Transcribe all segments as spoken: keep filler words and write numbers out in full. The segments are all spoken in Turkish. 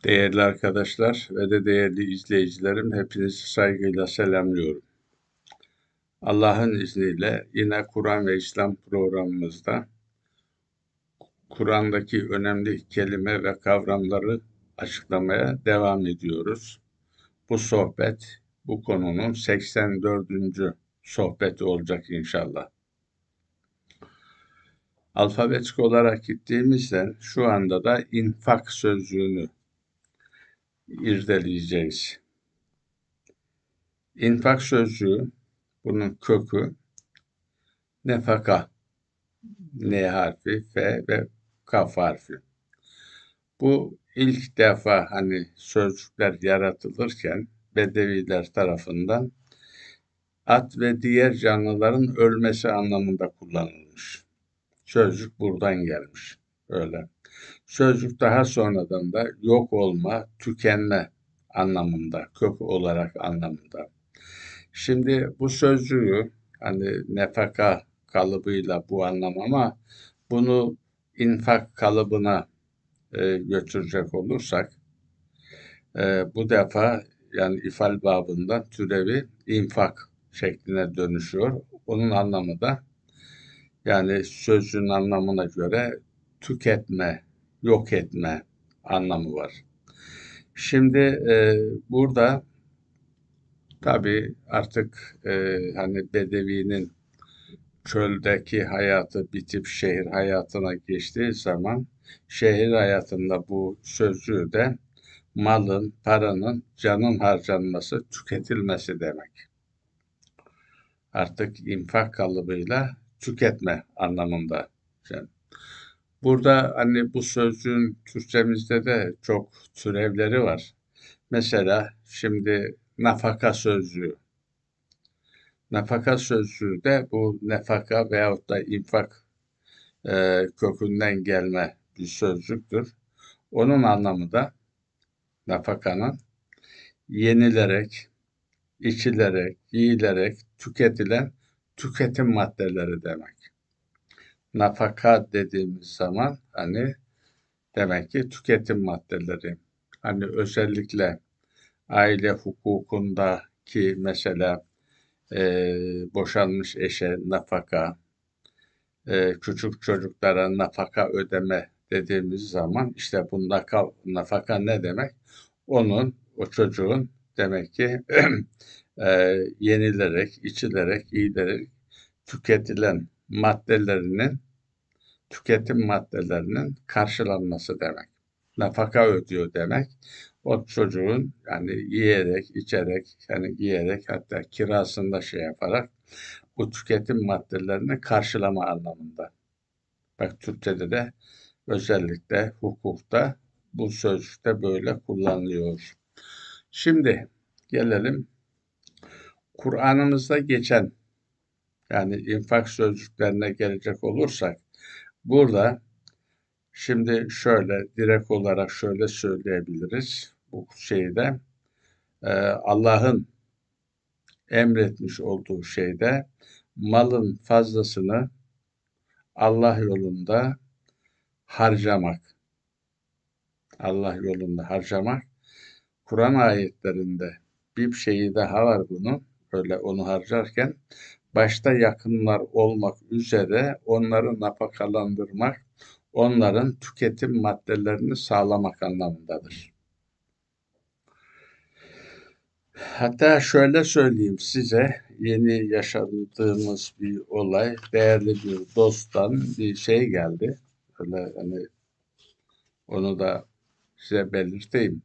Değerli arkadaşlar ve de değerli izleyicilerim, hepinizi saygıyla selamlıyorum. Allah'ın izniyle yine Kur'an ve İslam programımızda Kur'an'daki önemli kelime ve kavramları açıklamaya devam ediyoruz. Bu sohbet, bu konunun seksen dördüncü sohbeti olacak inşallah. Alfabetik olarak gittiğimizde şu anda da infak sözcüğünü irdeleyeceğiz. İnfak sözcüğü, bunun kökü nefaka, N harfi, F ve Kaf harfi. Bu ilk defa hani sözcükler yaratılırken Bedeviler tarafından at ve diğer canlıların ölmesi anlamında kullanılmış. Sözcük buradan gelmiş. Öyle. Sözcük daha sonradan da yok olma, tükenme anlamında, kök olarak anlamında. Şimdi bu sözcüğü hani nefaka kalıbıyla bu anlam ama bunu infak kalıbına e, götürecek olursak e, bu defa yani ifal babından türevi infak şekline dönüşüyor. Onun anlamı da yani sözcüğün anlamına göre tüketme, yok etme anlamı var. Şimdi e, burada tabii artık e, hani Bedevi'nin çöldeki hayatı bitip şehir hayatına geçtiği zaman şehir hayatında bu sözcüğü de malın, paranın, canın harcanması, tüketilmesi demek. Artık infak kalıbıyla tüketme anlamında. Yani burada hani bu sözcüğün Türkçemizde de çok türevleri var. Mesela şimdi nafaka sözcüğü. Nafaka sözcüğü de bu nefaka veyahut da infak e, kökünden gelme bir sözcüktür. Onun anlamı da nafakanın yenilerek, içilerek, giyilerek tüketilen tüketim maddeleri demek. Nafaka dediğimiz zaman hani demek ki tüketim maddeleri. Hani özellikle aile hukukundaki mesela e, boşanmış eşe nafaka, e, küçük çocuklara nafaka ödeme dediğimiz zaman işte bu naka, nafaka ne demek? Onun, o çocuğun demek ki e, yenilerek, içilerek, giyilerek tüketilen maddelerinin, tüketim maddelerinin karşılanması demek. Nafaka ödüyor demek. O çocuğun yani yiyerek, içerek, yani giyerek hatta kirasında şey yaparak bu tüketim maddelerini karşılama anlamında. Bak Türkçe'de de özellikle hukukta bu sözcükte böyle kullanılıyor. Şimdi gelelim Kur'an'ımızda geçen yani infak sözcüklerine gelecek olursak burada şimdi şöyle direkt olarak şöyle söyleyebiliriz bu şeyde e, Allah'ın emretmiş olduğu şeyde malın fazlasını Allah yolunda harcamak. Allah yolunda harcamak. Kur'an ayetlerinde bir şeyi daha var bunun. Öyle onu harcarken başta yakınlar olmak üzere onları nafakalandırmak, onların tüketim maddelerini sağlamak anlamındadır. Hatta şöyle söyleyeyim size, yeni yaşadığımız bir olay, değerli bir dosttan bir şey geldi. Öyle hani onu da size belirteyim.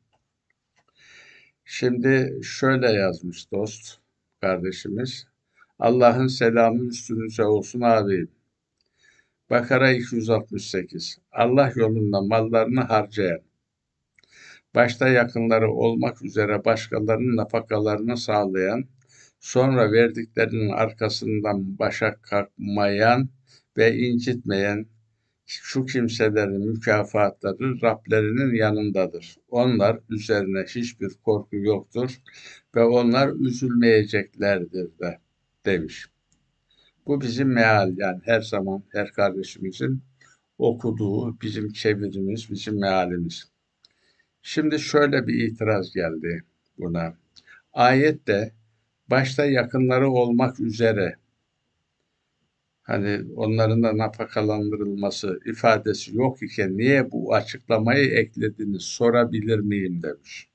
Şimdi şöyle yazmış dost, kardeşimiz. Allah'ın selamı üstünüze olsun abi. Bakara iki yüz altmış sekiz. Allah yolunda mallarını harcayan, başta yakınları olmak üzere başkalarının nafakalarını sağlayan, sonra verdiklerinin arkasından başa kalkmayan ve incitmeyen şu kimselerin mükafatları Rablerinin yanındadır. Onlar üzerine hiçbir korku yoktur ve onlar üzülmeyeceklerdir de demiş. Bu bizim meal yani her zaman her kardeşimizin okuduğu bizim çevirimiz, bizim mealimiz. Şimdi şöyle bir itiraz geldi buna. Ayette başta yakınları olmak üzere hani onların da nafakalandırılması ifadesi yok iken niye bu açıklamayı eklediniz sorabilir miyim demiş.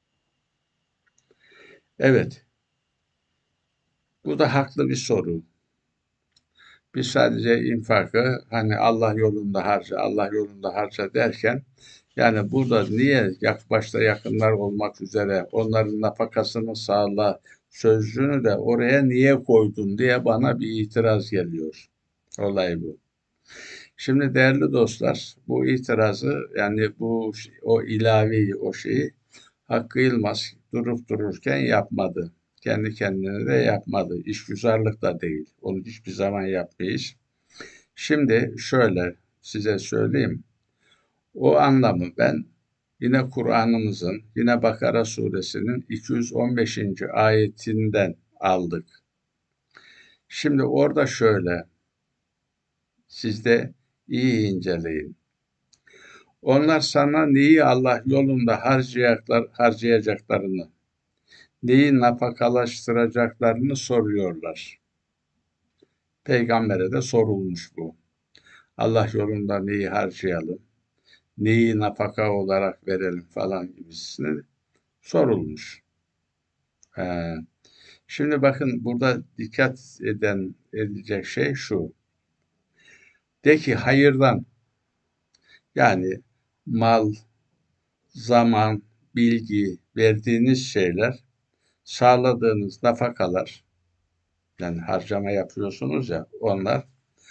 Evet, bu da haklı bir soru. Biz sadece infakı hani Allah yolunda harca, Allah yolunda harca derken yani burada niye yak başta yakınlar olmak üzere onların nafakasını sağla sözcüğünü de oraya niye koydun diye bana bir itiraz geliyor. Olay bu. Şimdi değerli dostlar, bu itirazı yani bu o ilavi o şeyi Hakkı Yılmaz durup dururken yapmadı. Kendi kendine de yapmadı. İşgüzarlık da değil. Onu hiçbir zaman yapmayız. Şimdi şöyle size söyleyeyim. O anlamı ben yine Kur'an'ımızın, yine Bakara suresinin iki yüz on beşinci ayetinden aldık. Şimdi orada şöyle, siz de iyi inceleyin. Onlar sana neyi Allah yolunda harcayacaklar, harcayacaklarını, neyi nafakalaştıracaklarını soruyorlar. Peygamber'e de sorulmuş bu. Allah yolunda neyi harcayalım, neyi nafaka olarak verelim falan gibisine sorulmuş. Ee, şimdi bakın burada dikkat eden edilecek şey şu. De ki hayırdan yani mal, zaman, bilgi verdiğiniz şeyler, sağladığınız nafakalar yani harcama yapıyorsunuz ya onlar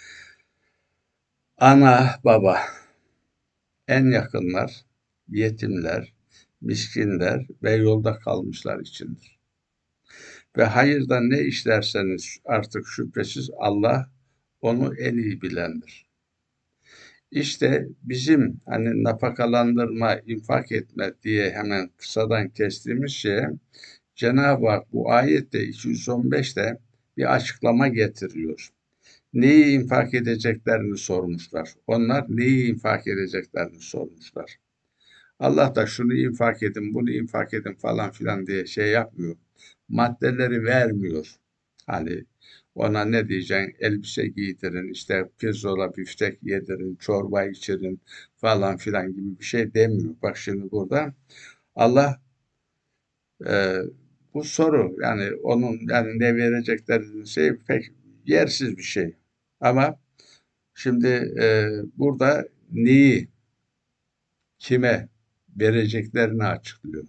ana baba, en yakınlar, yetimler, miskinler ve yolda kalmışlar içindir. Ve hayırda ne işlerseniz artık şüphesiz Allah onu en iyi bilendir. İşte bizim hani nafakalandırma, infak etme diye hemen kısadan kestiğimiz şeye Cenab-ı Hak bu ayette iki yüz on beşte bir açıklama getiriyor. Neyi infak edeceklerini sormuşlar. Onlar neyi infak edeceklerini sormuşlar. Allah da şunu infak edin, bunu infak edin falan filan diye şey yapmıyor. Maddeleri vermiyor. Hani ona ne diyeceksin? Elbise giydirin, işte pirzola biftek yedirin, çorba içirin falan filan gibi bir şey demiyor. Bak şimdi burada Allah e, bu soru yani onun yani ne verecekleri şey pek yersiz bir şey. Ama şimdi e, burada neyi kime vereceklerini açıklıyor.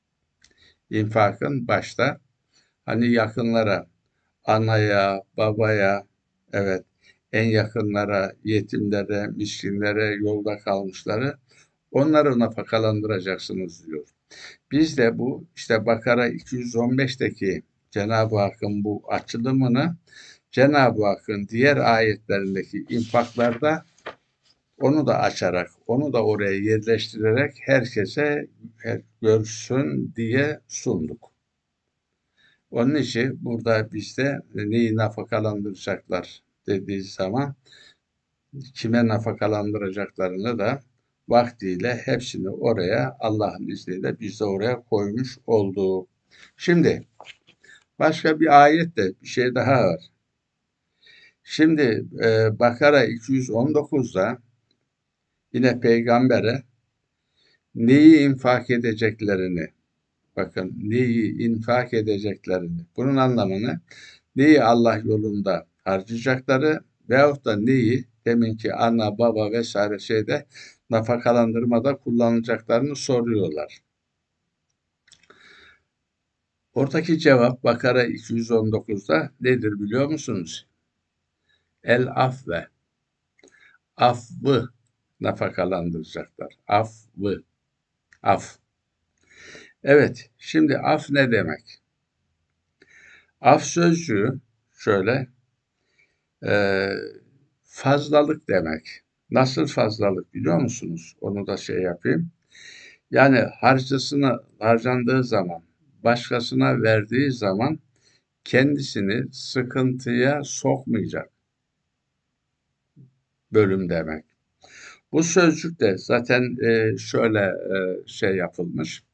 İnfakın başta hani yakınlara, anaya, babaya, evet en yakınlara, yetimlere, miskinlere, yolda kalmışları onları nafakalandıracaksınız diyor. Biz de bu işte Bakara iki yüz on beşteki Cenab-ı Hakk'ın bu açılımını Cenab-ı Hakk'ın diğer ayetlerindeki infaklarda onu da açarak, onu da oraya yerleştirerek herkese görsün diye sunduk. Onun için burada bizde neyi nafakalandıracaklar dediği zaman kime nafakalandıracaklarını da vaktiyle hepsini oraya Allah'ın izniyle biz de oraya koymuş olduk. Şimdi başka bir ayette bir şey daha var. Şimdi e, Bakara iki yüz on dokuzda yine peygambere neyi infak edeceklerini, bakın neyi infak edeceklerini, bunun anlamını neyi Allah yolunda harcayacakları veyahut da neyi deminki ana, baba vesaire şeyde nafakalandırmada kullanacaklarını soruyorlar. Oradaki cevap Bakara iki yüz on dokuzda nedir biliyor musunuz? El afve, affı nafakalandıracaklar. Affı, af. Evet, şimdi af ne demek? Af sözcüğü şöyle e, fazlalık demek. Nasıl fazlalık biliyor musunuz? Onu da şey yapayım. Yani harcısına harcandığı zaman, başkasına verdiği zaman kendisini sıkıntıya sokmayacak bölüm demek. Bu sözcük de zaten e, şöyle e, şey yapılmış.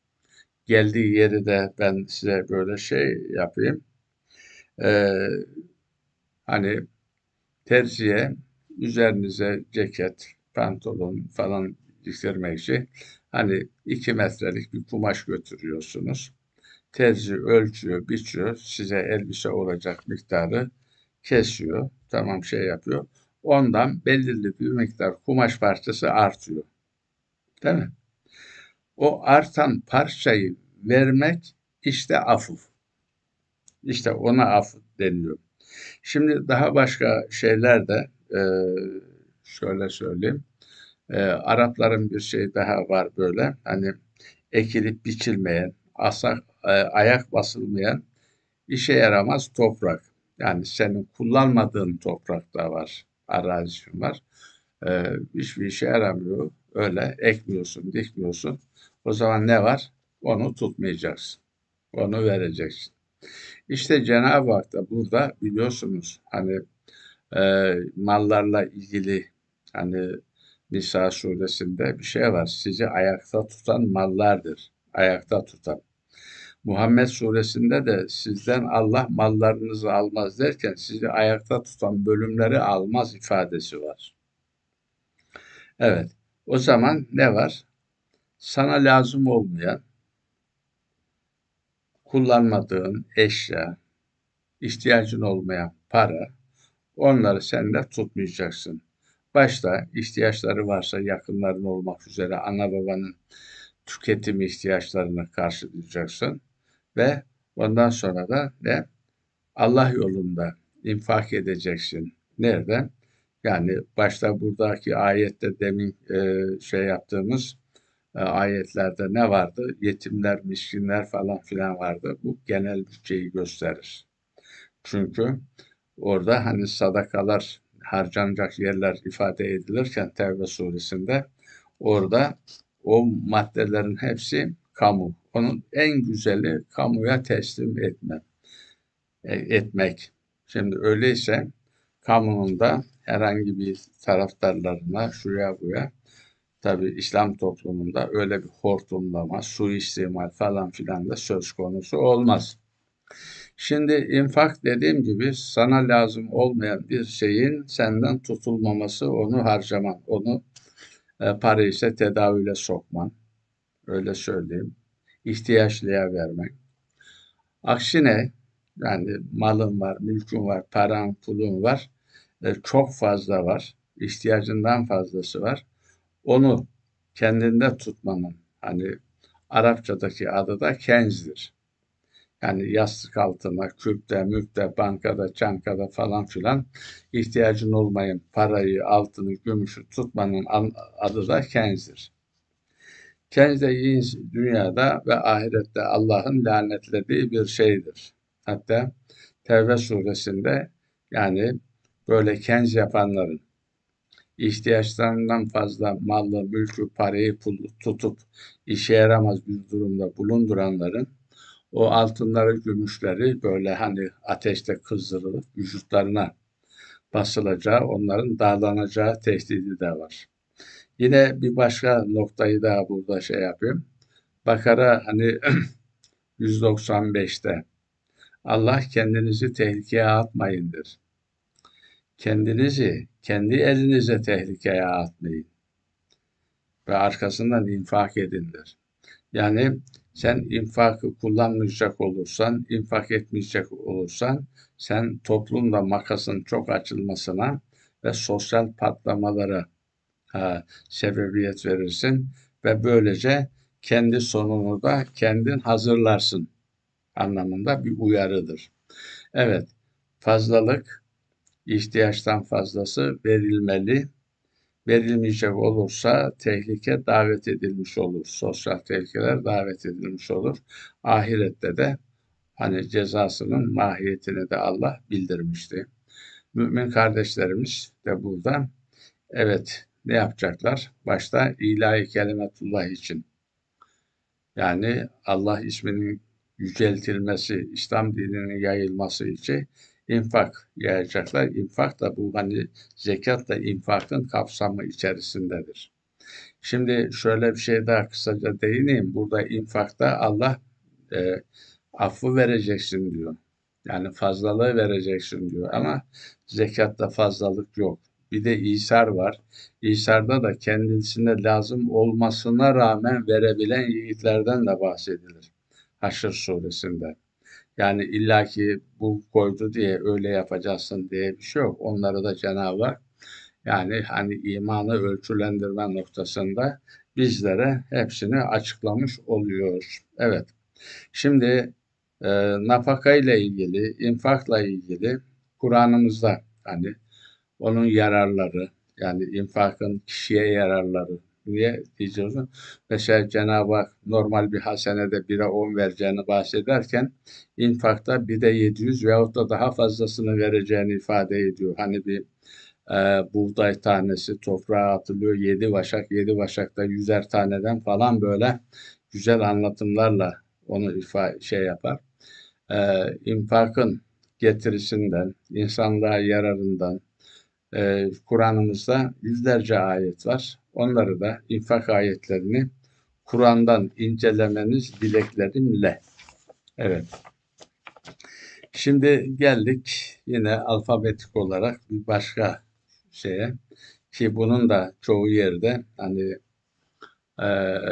geldiği yeri de ben size böyle şey yapayım. Ee, Hani terziye üzerinize ceket, pantolon falan diktirmek için hani iki metrelik bir kumaş götürüyorsunuz. Terzi ölçüyor, biçiyor, size elbise olacak miktarı kesiyor, tamam şey yapıyor. Ondan belirli bir miktar kumaş parçası artıyor, değil mi? O artan parçayı vermek işte afuf. İşte ona af deniyor. Şimdi daha başka şeyler de e, şöyle söyleyeyim. E, Arapların bir şey daha var böyle. Hani ekilip biçilmeyen, asa, e, ayak basılmayan, işe yaramaz toprak. Yani senin kullanmadığın toprak da var, arazin var. E, Hiçbir işe yaramıyor. Öyle ekmiyorsun, dikmiyorsun. O zaman ne var? Onu tutmayacaksın. Onu vereceksin. İşte Cenab-ı Hak da burada biliyorsunuz hani e, mallarla ilgili hani Nisa suresinde bir şey var. Sizi ayakta tutan mallardır. Ayakta tutan. Muhammed suresinde de sizden Allah mallarınızı almaz derken sizi ayakta tutan bölümleri almaz ifadesi var. Evet. O zaman ne var? Sana lazım olmayan, kullanmadığın eşya, ihtiyacın olmayan para, onları sen de tutmayacaksın. Başta ihtiyaçları varsa yakınların olmak üzere ana babanın tüketim ihtiyaçlarını karşılayacaksın ve ondan sonra da ne? Allah yolunda infak edeceksin. Nerede? Yani başta buradaki ayette demin e, şey yaptığımız e, ayetlerde ne vardı? Yetimler, miskinler falan filan vardı. Bu genel bütçeyi gösterir. Çünkü orada hani sadakalar harcanacak yerler ifade edilirken Tevbe suresinde orada o maddelerin hepsi kamu. Onun en güzeli kamuya teslim etme, e, etmek. Şimdi öyleyse kamunun da herhangi bir taraftarlarına şuraya buraya tabi İslam toplumunda öyle bir hortumlama, suistimal falan filan da söz konusu olmaz. Şimdi infak dediğim gibi sana lazım olmayan bir şeyin senden tutulmaması, onu harcaman, onu e, para ise tedavüle sokman, öyle söyleyeyim, ihtiyaçlıya vermek. Aksine yani malın var, mülkün var, paran, pulun var, e, çok fazla var, ihtiyacından fazlası var. Onu kendinde tutmanın hani Arapçadaki adı da kenzdir. Yani yastık altına, kürkte, mükte, bankada, çankada falan filan ihtiyacın olmayan parayı, altını, gümüşü tutmanın adı da kenzdir. Kenz de dünyada ve ahirette Allah'ın lanetlediği bir şeydir. Hatta Tevbe suresinde yani böyle kenz yapanların, ihtiyaçlarından fazla malı, mülkü, parayı tutup işe yaramaz bir durumda bulunduranların o altınları, gümüşleri böyle hani ateşte kızdırılıp vücutlarına basılacağı, onların dağlanacağı tehdidi de var. Yine bir başka noktayı daha burada şey yapayım. Bakara hani yüz doksan beşte Allah kendinizi tehlikeye atmayındır. Kendinizi kendi elinize tehlikeye atmayın ve arkasından infak edindir. Yani sen infakı kullanmayacak olursan, infak etmeyecek olursan sen toplumda makasın çok açılmasına ve sosyal patlamalara ha, sebebiyet verirsin ve böylece kendi sonunu da kendin hazırlarsın anlamında bir uyarıdır. Evet, fazlalık, ihtiyaçtan fazlası verilmeli. Verilmeyecek olursa tehlike davet edilmiş olur. Sosyal tehlikeler davet edilmiş olur. Ahirette de hani cezasının mahiyetini de Allah bildirmişti. Mümin kardeşlerimiz de burada evet ne yapacaklar? Başta ilahi kelimetullah için yani Allah isminin yüceltilmesi, İslam dininin yayılması için infak yayacaklar. İnfak da bu hani zekat da infakın kapsamı içerisindedir. Şimdi şöyle bir şey daha kısaca değineyim. Burada infakta Allah e, affı vereceksin diyor. Yani fazlalığı vereceksin diyor ama zekatta fazlalık yok. Bir de İsar var. İsar'da da kendisine lazım olmasına rağmen verebilen yiğitlerden de bahsedilir. Haşr suresinde. Yani illaki bu koydu diye öyle yapacaksın diye bir şey yok. Onları da Cenab-ı Hak yani hani imanı ölçülendirme noktasında bizlere hepsini açıklamış oluyor. Evet. Şimdi e, nafaka ile ilgili, infakla ilgili Kur'an'ımızda hani onun yararları, yani infakın kişiye yararları diye diyeceğiz. Mesela Cenab-ı Hak normal bir hasenede bire on vereceğini bahsederken infakta bir de yedi yüz veyahut da daha fazlasını vereceğini ifade ediyor. Hani bir e, buğday tanesi toprağa atılıyor. Yedi başak, yedi başakta yüzer taneden falan böyle güzel anlatımlarla onu ifa şey yapar. E, infakın getirisinden, insanlığa yararından, e, Kur'an'ımızda yüzlerce ayet var. Onları da infak ayetlerini Kur'an'dan incelemeniz dileklerimle. Evet. Şimdi geldik yine alfabetik olarak bir başka şeye ki bunun da çoğu yerde hani e,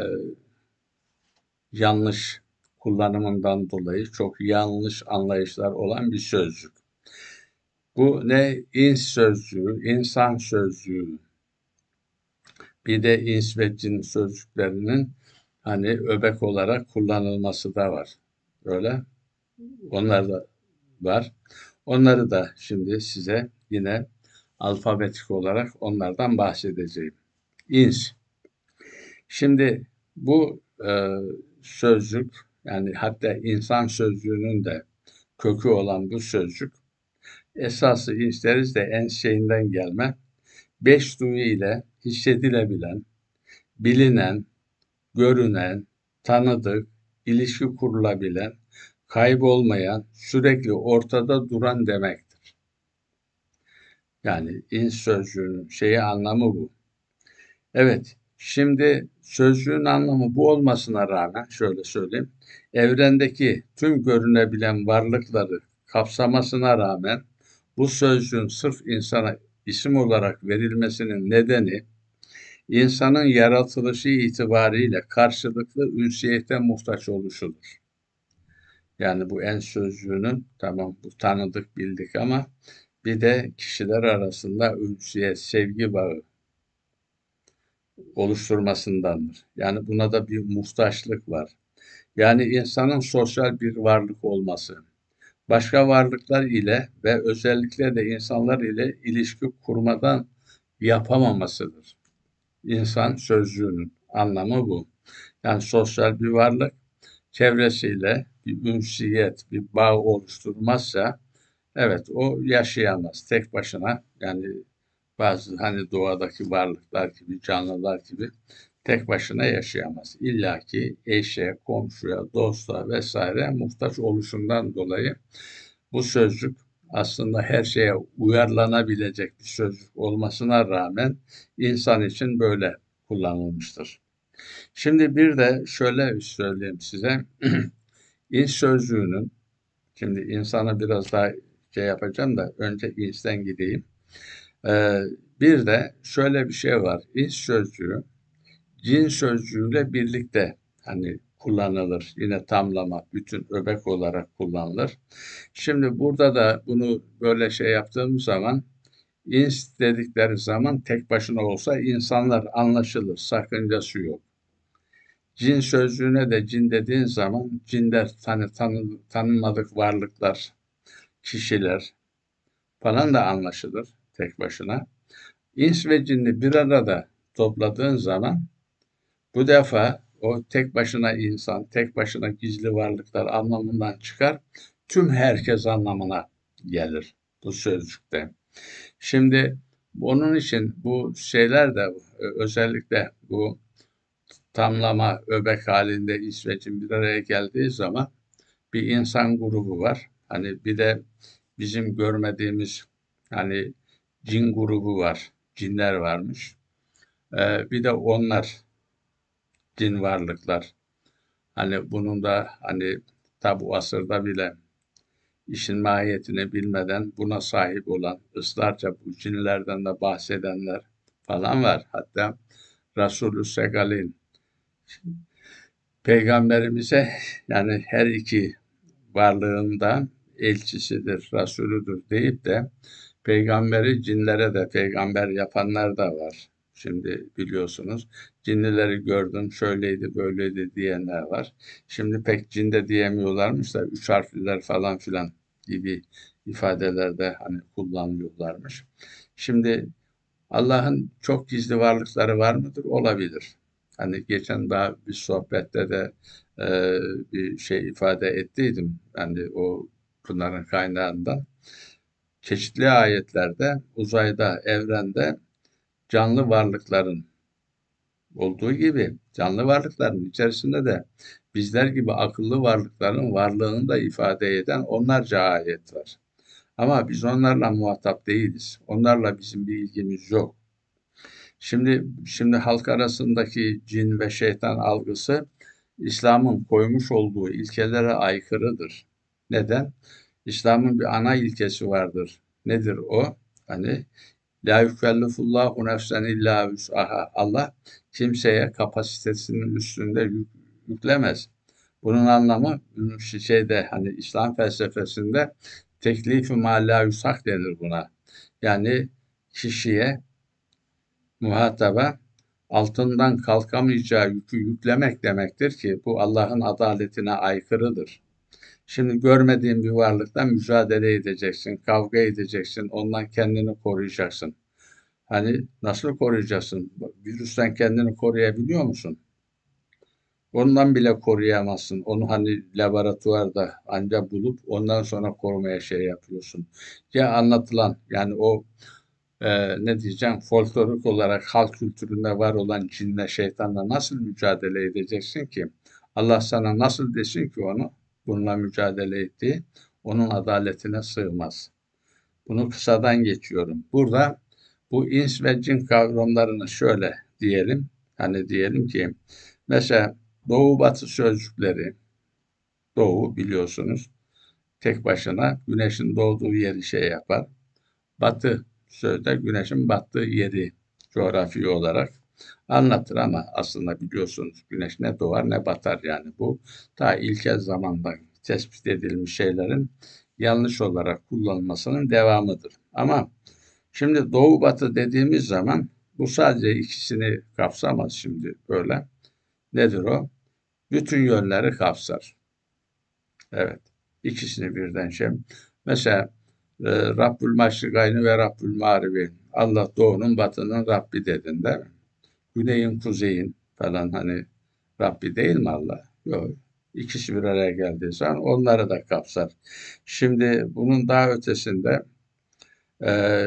yanlış kullanımından dolayı çok yanlış anlayışlar olan bir sözcük. Bu ne? İns sözcüğü, insan sözcüğü. Bir de ins ve cin sözcüklerinin hani öbek olarak kullanılması da var. Öyle. Onlar da var. Onları da şimdi size yine alfabetik olarak onlardan bahsedeceğim. İns. Şimdi bu e, sözcük yani hatta insan sözcüğünün de kökü olan bu sözcük esası insteriz de en şeyinden gelme. Beş duyu ile hissedilebilen, bilinen, görünen, tanıdık, ilişki kurulabilen, kaybolmayan, sürekli ortada duran demektir. Yani ins sözcüğünün şeyi anlamı bu. Evet, şimdi sözcüğün anlamı bu olmasına rağmen şöyle söyleyeyim. Evrendeki tüm görünebilen varlıkları kapsamasına rağmen bu sözcüğün sırf insana isim olarak verilmesinin nedeni insanın yaratılışı itibariyle karşılıklı ünsiyete muhtaç oluşudur. Yani bu en sözcüğünün tamam bu tanıdık bildik ama bir de kişiler arasında ünsiyet, sevgi bağı oluşturmasındandır. Yani buna da bir muhtaçlık var. Yani insanın sosyal bir varlık olması, başka varlıklar ile ve özellikle de insanlar ile ilişki kurmadan yapamamasıdır. İnsan sözcüğünün anlamı bu. Yani sosyal bir varlık çevresiyle bir ünsiyet, bir bağ oluşturmazsa evet o yaşayamaz tek başına. Yani bazı hani doğadaki varlıklar gibi, canlılar gibi tek başına yaşayamaz. İlla ki eşe, komşuya, dosta vesaire muhtaç oluşundan dolayı bu sözcük aslında her şeye uyarlanabilecek bir sözcük olmasına rağmen insan için böyle kullanılmıştır. Şimdi bir de şöyle söyleyeyim size. İns sözcüğünün, şimdi insana biraz daha şey yapacağım da önce insten gideyim. Ee, bir de şöyle bir şey var. İns sözcüğü cin sözcüğüyle birlikte hani kullanılır. Yine tamlama, bütün öbek olarak kullanılır. Şimdi burada da bunu böyle şey yaptığım zaman ins dedikleri zaman tek başına olsa insanlar anlaşılır. Sakıncası yok. Cin sözcüğüne de cin dediğin zaman cinler tanı, tanı, tanınmadık varlıklar, kişiler falan da anlaşılır tek başına. İns ve cinni bir arada topladığın zaman bu defa o tek başına insan, tek başına gizli varlıklar anlamından çıkar. Tüm herkes anlamına gelir bu sözcükte. Şimdi onun için bu şeyler de özellikle bu tamlama, öbek halinde İsveç'in bir araya geldiği zaman bir insan grubu var. Hani bir de bizim görmediğimiz hani cin grubu var. Cinler varmış. Ee, bir de onlar din varlıklar. Hani bunun da hani tabi bu asırda bile işin mahiyetini bilmeden buna sahip olan, ısrarca bu cinlerden de bahsedenler falan var. Hatta Resulü Segal'in peygamberimize yani her iki varlığından elçisidir, Resulüdür deyip de peygamberi cinlere de peygamber yapanlar da var. Şimdi biliyorsunuz cinlileri gördüm şöyleydi böyleydi diyenler var. Şimdi pek cinde diyemiyorlarmış da üç harfliler falan filan gibi ifadelerde hani kullanıyorlarmış. Şimdi Allah'ın çok gizli varlıkları var mıdır? Olabilir. Hani geçen daha bir sohbette de e, bir şey ifade ettiydim. Yani o bunların kaynağından. Çeşitli ayetlerde uzayda, evrende canlı varlıkların olduğu gibi canlı varlıkların içerisinde de bizler gibi akıllı varlıkların varlığını da ifade eden onlarca ayet var. Ama biz onlarla muhatap değiliz. Onlarla bizim bir ilgimiz yok. Şimdi şimdi halk arasındaki cin ve şeytan algısı İslam'ın koymuş olduğu ilkelere aykırıdır. Neden? İslam'ın bir ana ilkesi vardır. Nedir o? Hani la yükellifullahu nefsen illa vüs'aha. Allah kimseye kapasitesinin üstünde yük, yüklemez. Bunun anlamı şeyde hani İslam felsefesinde teklifi ma la yusak denir buna. Yani kişiye muhataba altından kalkamayacağı yükü yüklemek demektir ki bu Allah'ın adaletine aykırıdır. Şimdi görmediğin bir varlıkla mücadele edeceksin, kavga edeceksin, ondan kendini koruyacaksın. Hani nasıl koruyacaksın? Virüsten kendini koruyabiliyor musun? Ondan bile koruyamazsın. Onu hani laboratuvarda ancak bulup ondan sonra korumaya şey yapıyorsun. Ya anlatılan yani o e, ne diyeceğim folklorik olarak halk kültüründe var olan cinle şeytanla nasıl mücadele edeceksin ki? Allah sana nasıl desin ki onu bununla mücadele ettiği onun adaletine sığmaz. Bunu kısadan geçiyorum. Burada bu ins ve cin kavramlarını şöyle diyelim. Hani diyelim ki mesela doğu batı sözcükleri doğu biliyorsunuz tek başına güneşin doğduğu yeri şey yapar. Batı sözde güneşin battığı yeri coğrafi olarak anlatır ama aslında biliyorsunuz güneş ne doğar ne batar yani bu ta ilkel zamanda tespit edilmiş şeylerin yanlış olarak kullanılmasının devamıdır. Ama şimdi doğu batı dediğimiz zaman bu sadece ikisini kapsamaz şimdi böyle. Nedir o? Bütün yönleri kapsar. Evet. İkisini birden şey. Mesela e, Rabbül Maşrikayni ve Rabbül Mağribi. Allah doğunun batının Rabbi dedin değil mi? Güneyin kuzeyin falan hani Rabbi değil mi Allah? Yok. İkisi bir araya geldiği zaman onları da kapsar. Şimdi bunun daha ötesinde e,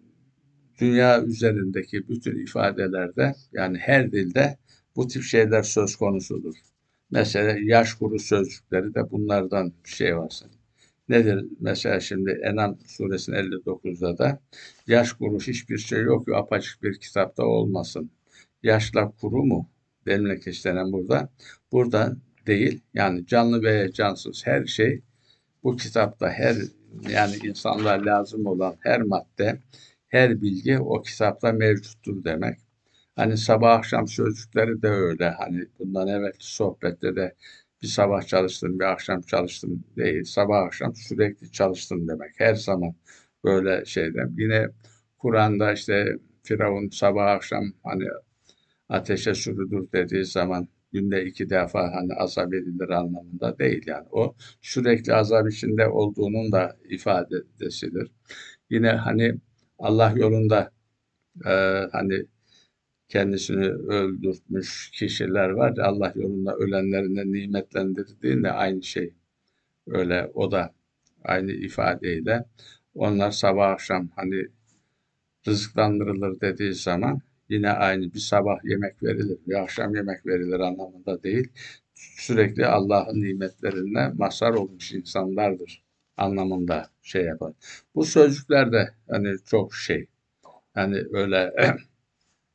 dünya üzerindeki bütün ifadelerde yani her dilde bu tip şeyler söz konusudur. Mesela yaş kuru sözcükleri de bunlardan bir şey var. Nedir? Mesela şimdi En'am suresinin elli dokuzda da yaş kuru hiçbir şey yok ki apaçık bir kitapta olmasın. Yaşla kuru mu? Benimle istenen burada. Burada değil. Yani canlı veya cansız her şey bu kitapta her yani insanlığa lazım olan her madde, her bilgi o kitapta mevcuttur demek. Hani sabah akşam sözcükleri de öyle. Hani bundan evvelki sohbette de bir sabah çalıştım, bir akşam çalıştım değil. Sabah akşam sürekli çalıştım demek. Her zaman böyle şeyden. Yine Kur'an'da işte Firavun sabah akşam hani ateşe sürülür dediği zaman günde iki defa hani azap edilir anlamında değil yani. O sürekli azap içinde olduğunun da ifadesidir. Yine hani Allah yolunda e, hani kendisini öldürmüş kişiler var ya Allah yolunda ölenlerine nimetlendirdiğinde aynı şey. Öyle o da aynı ifadeyle onlar sabah akşam hani rızıklandırılır dediği zaman yine aynı bir sabah yemek verilir, bir akşam yemek verilir anlamında değil. Sürekli Allah'ın nimetlerine mazhar olmuş insanlardır anlamında şey yapar. Bu sözcükler de hani çok şey. Hani öyle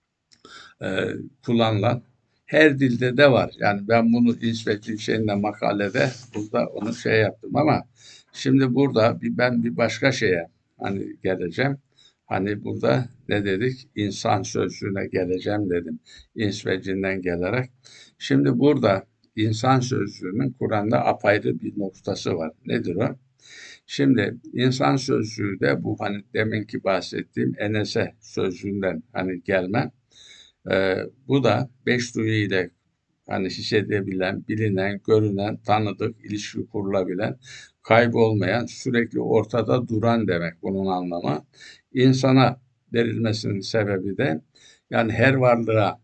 e, kullanılan her dilde de var. Yani ben bunu İsveç'in şeyinde makalede burada onu şey yaptım ama şimdi burada bir, ben bir başka şeye hani geleceğim. Hani burada ne dedik? İnsan sözcüğüne geleceğim dedim. İsveç'inden gelerek. Şimdi burada insan sözcüğünün Kur'an'da apayrı bir noktası var. Nedir o? Şimdi insan sözcüğü de bu hani deminki bahsettiğim enese sözcüğünden hani gelme. Ee, bu da beş duyu ile hani hissedebilen, bilinen, görünen, tanıdık, ilişki kurulabilen, kaybolmayan, sürekli ortada duran demek bunun anlamı. İnsana verilmesinin sebebi de yani her varlığa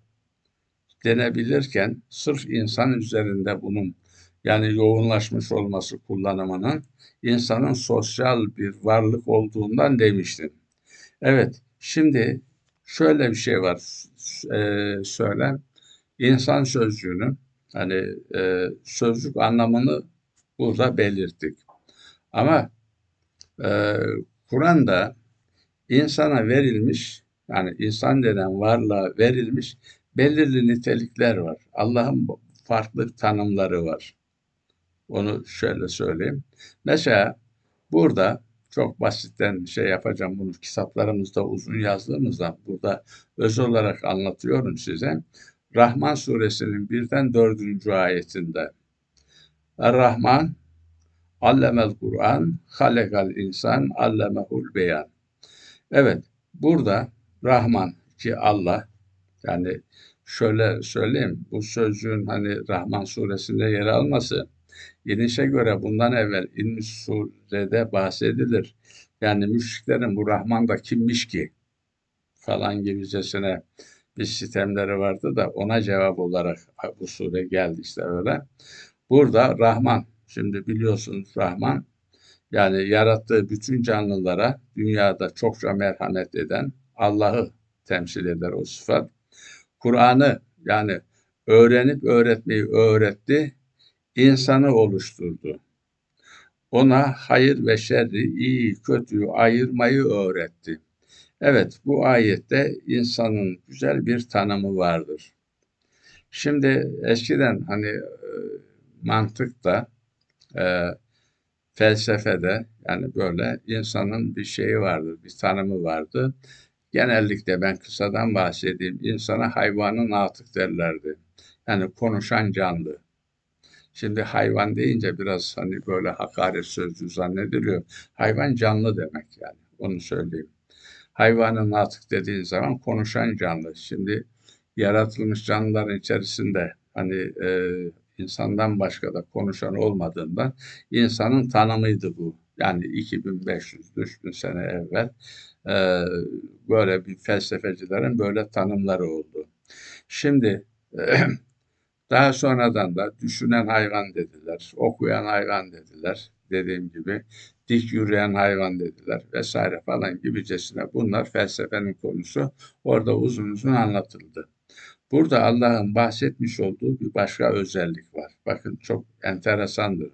denebilirken sırf insan üzerinde bunun yani yoğunlaşmış olması kullanımının insanın sosyal bir varlık olduğundan demiştim. Evet, şimdi şöyle bir şey var. E, söylem, insan sözcüğünün hani e, sözcük anlamını burada belirttik. Ama e, Kur'an'da insana verilmiş, yani insan denen varlığa verilmiş belirli nitelikler var. Allah'ın farklı tanımları var. Onu şöyle söyleyeyim. Mesela burada çok basitten bir şey yapacağım. Bunu kitaplarımızda uzun yazdığımızda burada öz olarak anlatıyorum size. Rahman suresinin birden dördüncü ayetinde Er-Rahman allemel Kur'an halekal insan allemehul beyan. Evet, burada Rahman ki Allah yani şöyle söyleyeyim bu sözcüğün hani Rahman suresinde yer alması İnişe göre bundan evvel İnmiş surede bahsedilir. Yani müşriklerin bu Rahman da kimmiş ki falan gibicesine bir sistemleri vardı da ona cevap olarak bu sure geldi işte öyle. Burada Rahman, şimdi biliyorsunuz Rahman yani yarattığı bütün canlılara dünyada çokça merhamet eden Allah'ı temsil eder o sıfat. Kur'an'ı yani öğrenip öğretmeyi öğretti, insanı oluşturdu. Ona hayır ve şerri, iyi, kötüyü ayırmayı öğretti. Evet, bu ayette insanın güzel bir tanımı vardır. Şimdi eskiden hani e, mantıkta, e, felsefede yani böyle insanın bir şeyi vardır, bir tanımı vardı. Genellikle ben kısadan bahsedeyim. İnsana hayvanın atık derlerdi. Yani konuşan canlı. Şimdi hayvan deyince biraz hani böyle hakaret sözcüğü zannediliyor. Hayvan canlı demek yani. Onu söyleyeyim. Hayvanın atık dediğin zaman konuşan canlı. Şimdi yaratılmış canlıların içerisinde hani e, insandan başka da konuşan olmadığından insanın tanımıydı bu. Yani iki bin beş yüz üç bin sene evvel e, böyle bir felsefecilerin böyle tanımları oldu. Şimdi daha sonradan da düşünen hayvan dediler, okuyan hayvan dediler, dediğim gibi dik yürüyen hayvan dediler vesaire falan gibicesine bunlar felsefenin konusu. Orada uzun uzun anlatıldı. Burada Allah'ın bahsetmiş olduğu bir başka özellik var. Bakın çok enteresandır.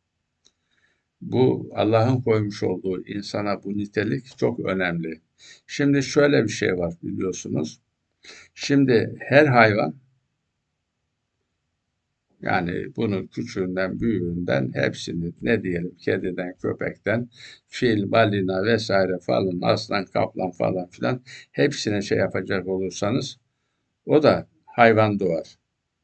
Bu Allah'ın koymuş olduğu insana bu nitelik çok önemli. Şimdi şöyle bir şey var biliyorsunuz. Şimdi her hayvan yani bunu küçüğünden, büyüğünden hepsini ne diyelim kediden, köpekten, fil, balina vesaire falan, aslan, kaplan falan filan hepsine şey yapacak olursanız o da hayvan doğar.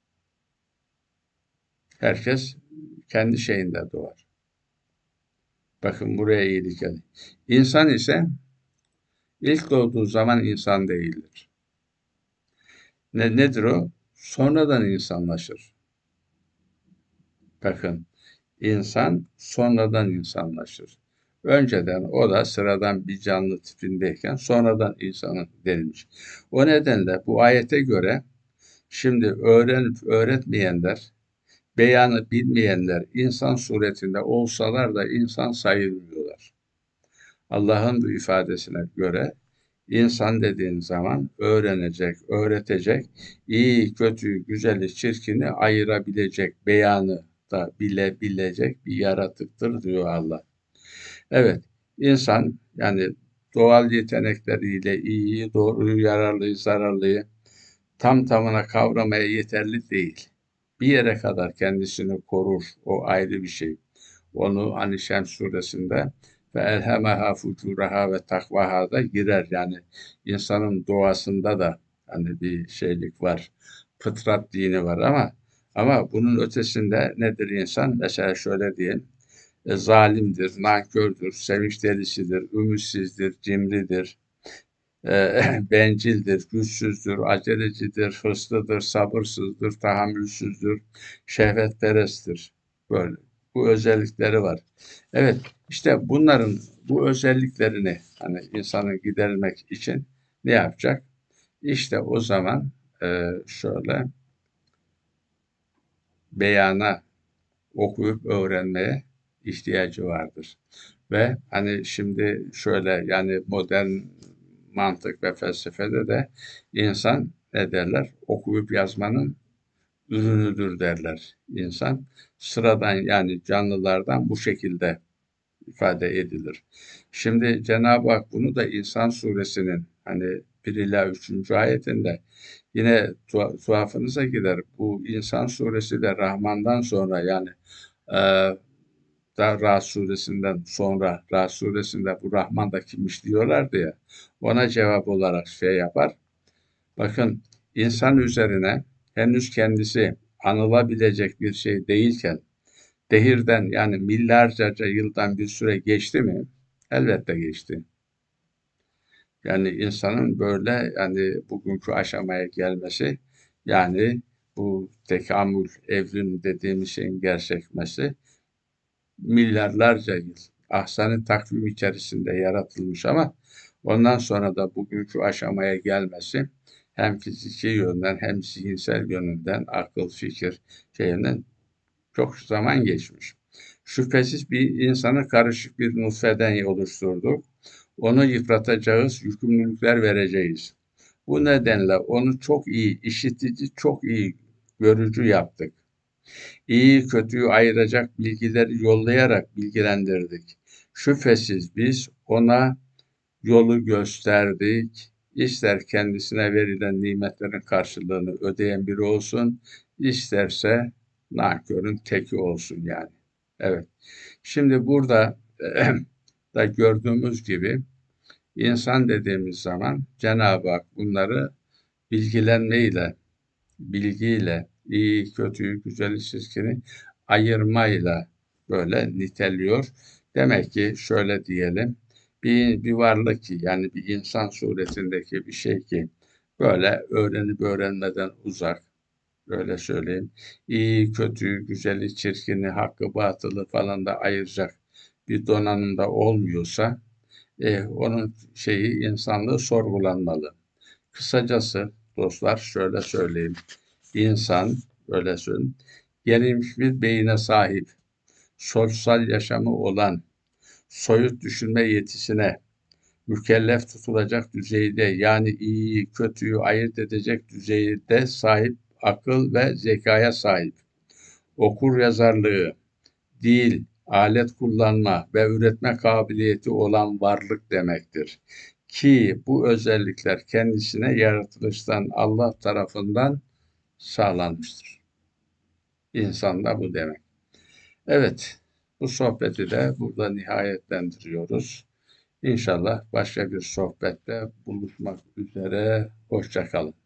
Herkes kendi şeyinde doğar. Bakın buraya iyi dikkat edin. İnsan ise ilk doğduğu zaman insan değildir. Ne, nedir o? Sonradan insanlaşır. Bakın İnsan sonradan insanlaşır. Önceden o da sıradan bir canlı tipindeyken sonradan insanın denilmiş. O nedenle bu ayete göre şimdi öğrenip öğretmeyenler, beyanı bilmeyenler insan suretinde olsalar da insan sayılmıyorlar. Allah'ın bu ifadesine göre insan dediğin zaman öğrenecek, öğretecek, iyi, kötüyü, güzeli, çirkini ayırabilecek, beyanı da bilebilecek bir yaratıktır diyor Allah. Evet, insan yani doğal yetenekleriyle iyiyi, doğruyu, yararlıyı, zararlıyı tam tamına kavramaya yeterli değil. Bir yere kadar kendisini korur, o ayrı bir şey. Onu hani Şems suresinde ve elhemaha fucuraha ve takvaha da girer. Yani insanın doğasında da hani bir şeylik var. Fıtrat dini var ama ama bunun ötesinde nedir insan? Mesela şöyle diyeyim. E, zalimdir, nankördür, sevinç delisidir, ümitsizdir, cimridir, e, bencildir, güçsüzdür, acelecidir, hırslıdır, sabırsızdır, tahammülsüzdür, şehvetperesttir. Böyle. Bu özellikleri var. Evet, işte bunların bu özelliklerini hani insanın gidermek için ne yapacak? İşte o zaman e, şöyle beyana okuyup öğrenmeye ihtiyacı vardır. Ve hani şimdi şöyle yani modern mantık ve felsefede de insan ne derler? Okuyup yazmanın ürünüdür derler. İnsan sıradan yani canlılardan bu şekilde ifade edilir. Şimdi Cenab-ı Hak bunu da İnsan suresinin hani bir ila üçüncü ayetinde yine tuhafınıza gider. Bu İnsan suresi de Rahman'dan sonra yani e, da Ra suresinden sonra Ra suresinde bu Rahman da kimmiş diyorlardı ya. Ona cevap olarak şey yapar. Bakın insan üzerine henüz kendisi anılabilecek bir şey değilken dehirden yani milyarca yıldan bir süre geçti mi? Elbette geçti. Yani insanın böyle yani bugünkü aşamaya gelmesi yani bu tekamül, evrim dediğimiz şeyin gerçekleşmesi milyarlarca yıl ahsen-i takvim içerisinde yaratılmış ama ondan sonra da bugünkü aşamaya gelmesi hem fiziki yönden hem zihinsel yönünden akıl, fikir şeyinden çok zaman geçmiş. Şüphesiz bir insanı karışık bir nutfeden oluşturduk. Onu yıpratacağız, yükümlülükler vereceğiz. Bu nedenle onu çok iyi işitici, çok iyi görücü yaptık. İyi kötüyü ayıracak bilgileri yollayarak bilgilendirdik. Şüphesiz biz ona yolu gösterdik. İster kendisine verilen nimetlerin karşılığını ödeyen biri olsun, isterse nankörün teki olsun yani. Evet. Şimdi burada da gördüğümüz gibi insan dediğimiz zaman Cenab-ı Hak bunları bilgilenmeyle, bilgiyle, iyi, kötüyü, güzeli, çirkini ayırmayla böyle niteliyor. Demek ki şöyle diyelim, bir, bir varlık ki yani bir insan suretindeki bir şey ki böyle öğrenip öğrenmeden uzak, öyle söyleyeyim. İyi, kötüyü, güzeli, çirkini, hakkı, batılı falan da ayıracak bir donanımda olmuyorsa e, onun şeyi insanlığı sorgulanmalı. Kısacası dostlar şöyle söyleyeyim. İnsan, öyle söyleyeyim, gelişmiş bir beyine sahip, sosyal yaşamı olan, soyut düşünme yetisine, mükellef tutulacak düzeyde yani iyiyi kötüyü ayırt edecek düzeyde sahip akıl ve zekaya sahip, okur yazarlığı, dil, alet kullanma ve üretme kabiliyeti olan varlık demektir. Ki bu özellikler kendisine yaratılıştan Allah tarafından sağlanmıştır. İnsan da bu demek. Evet, bu sohbeti de burada nihayetlendiriyoruz. İnşallah başka bir sohbette buluşmak üzere. Hoşça kalın.